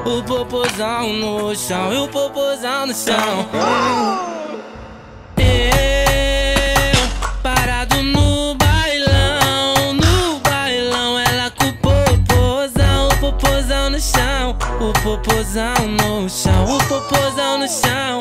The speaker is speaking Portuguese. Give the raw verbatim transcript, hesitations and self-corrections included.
O popozão no chão, e o popozão no chão. Eu, parado no bailão, no bailão, ela com o popozão, o popozão no chão, o popozão no chão, o popozão no chão.